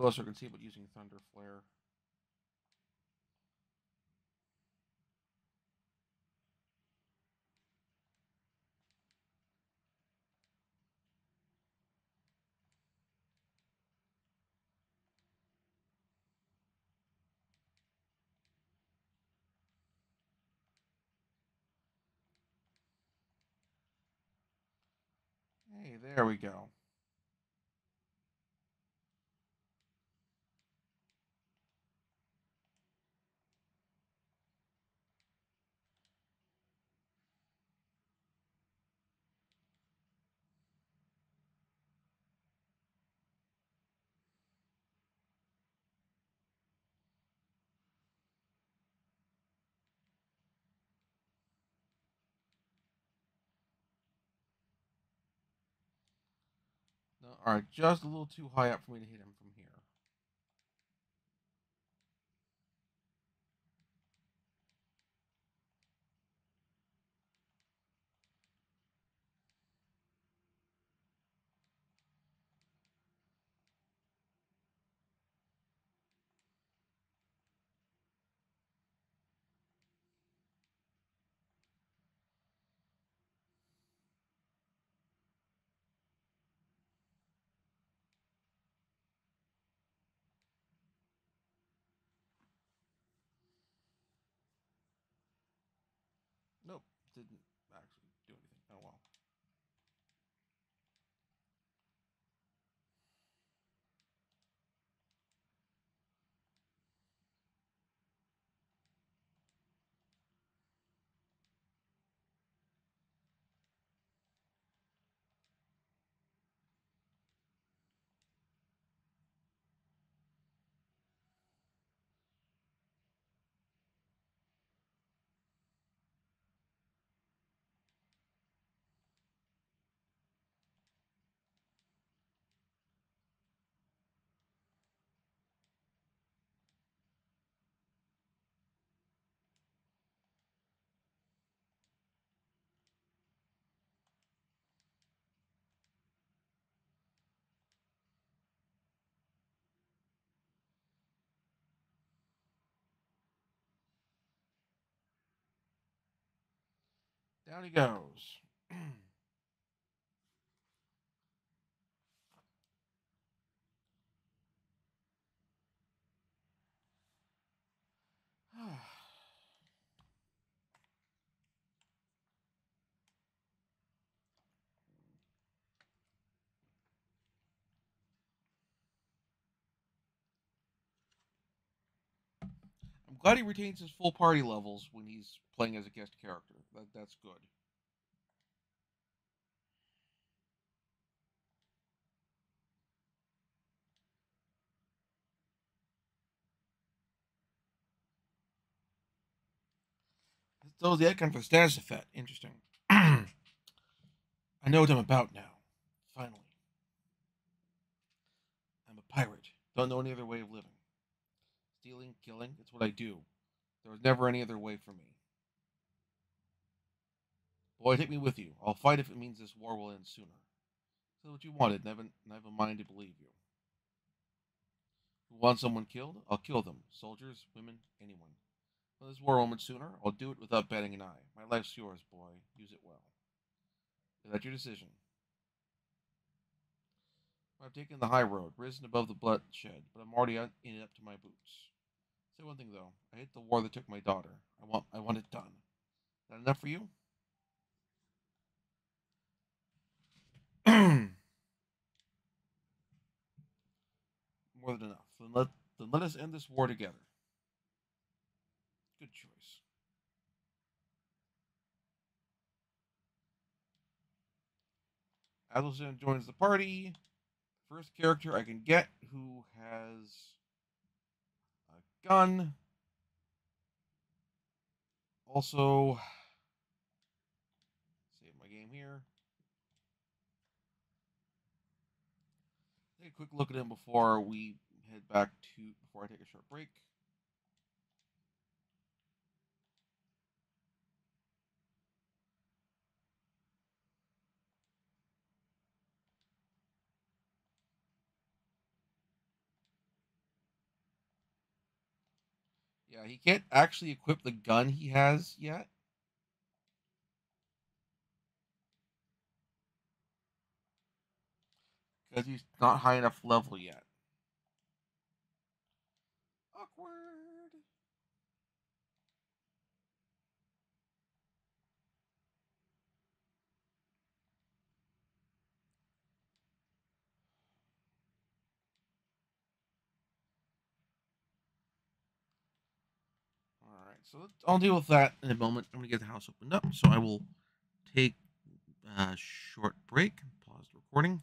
closer I can see about using Thunder Flare. Hey, there we go. No, all right, just a little too high up for me to hit him from here. Nope, didn't actually do anything. Oh well. Down he goes. I'm glad he retains his full party levels when he's playing as a guest character. That's good. So the icon for the status effect. Interesting. I know what I'm about now. Finally. I'm a pirate. Don't know any other way of living. Stealing, killing, it's what I do. There was never any other way for me. Boy, take me with you. I'll fight if it means this war will end sooner. Say what you wanted, and I have a mind to believe you. You want someone killed? I'll kill them. Soldiers, women, anyone. When this war will end sooner, I'll do it without batting an eye. My life's yours, boy. Use it well. Is that your decision? I've taken the high road, risen above the bloodshed, but I'm already in it up to my boots. Say one thing though, I hate the war that took my daughter. I want it done. Is that enough for you? More than enough. Then let us end this war together. Good choice. Azelstan joins the party. First character I can get who has a gun. Also, save my game here. Take a quick look at him before we head back to before I take a short break. Yeah, he can't actually equip the gun he has yet. Because he's not high enough level yet. Awkward. Alright, so I'll deal with that in a moment. I'm going to get the house opened up, so I will take a short break, pause the recording.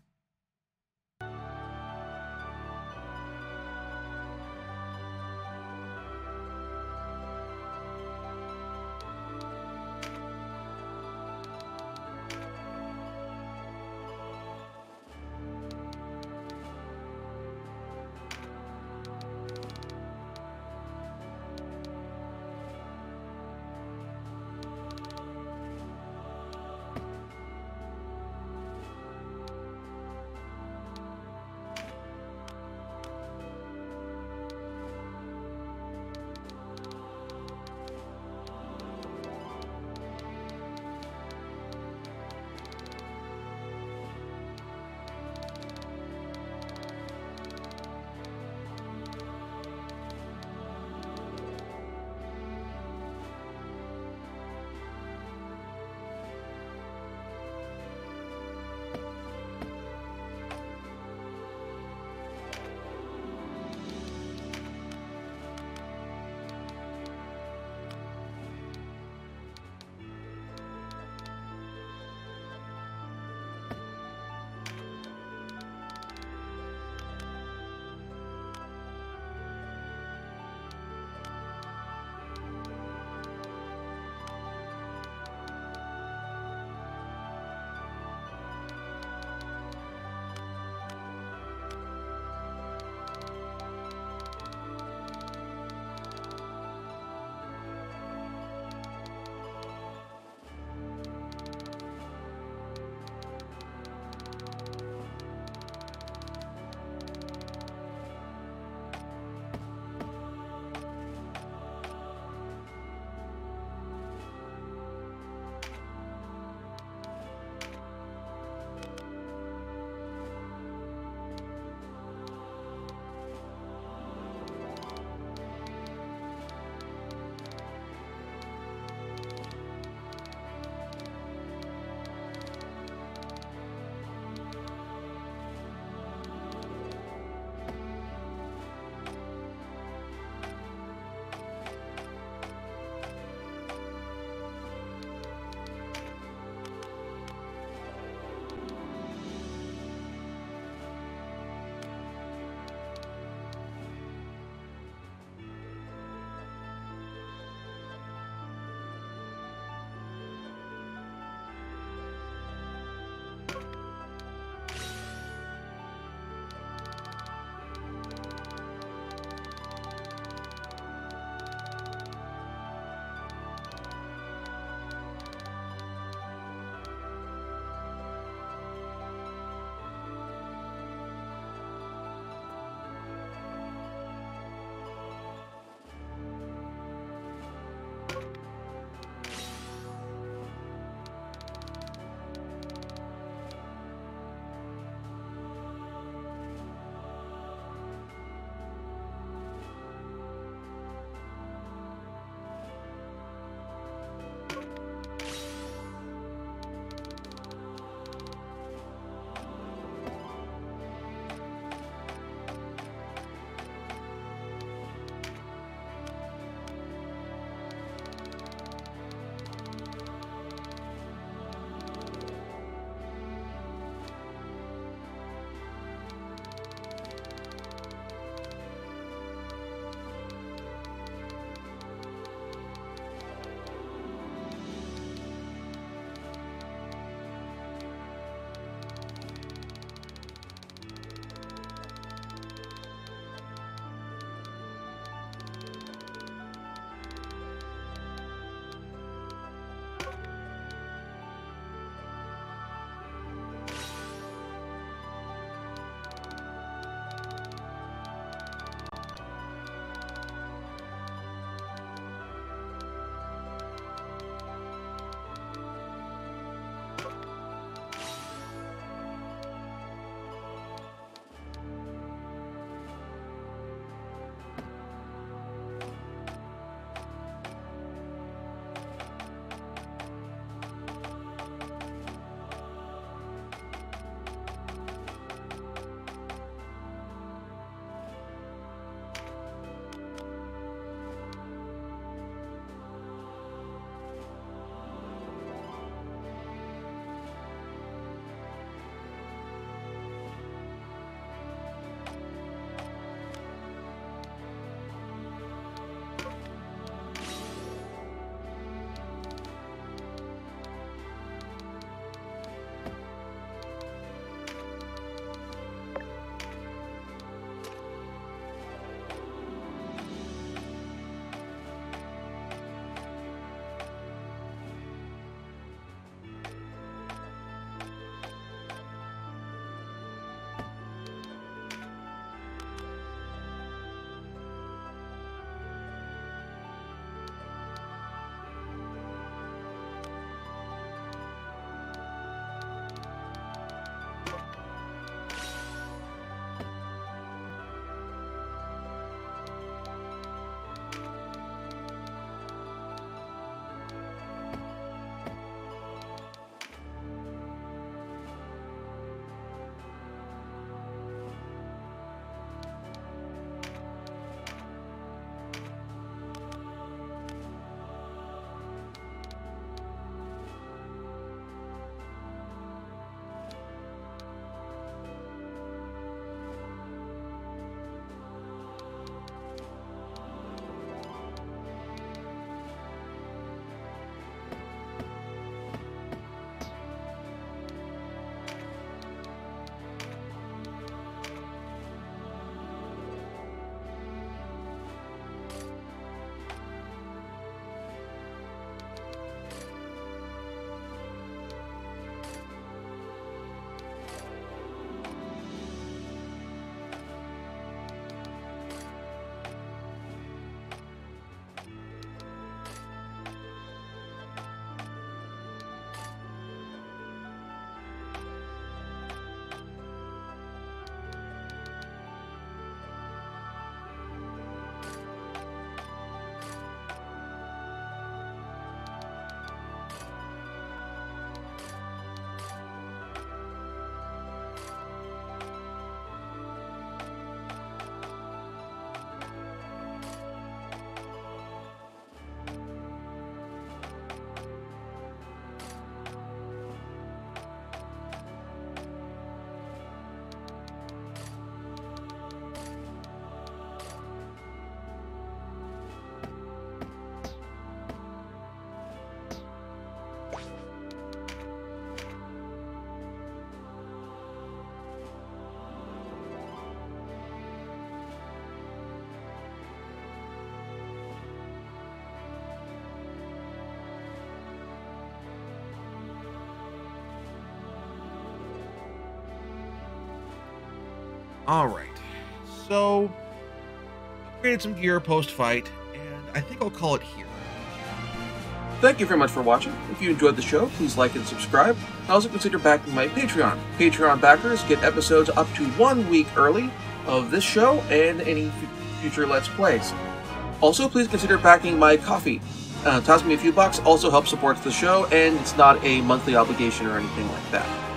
Alright. So, upgraded some gear post-fight, and I think I'll call it here. Thank you very much for watching. If you enjoyed the show, please like and subscribe. Also consider backing my Patreon. Patreon backers get episodes up to 1 week early of this show and any future Let's Plays. Also, please consider backing my Ko-fi. Toss me a few bucks, also helps support the show, and it's not a monthly obligation or anything like that.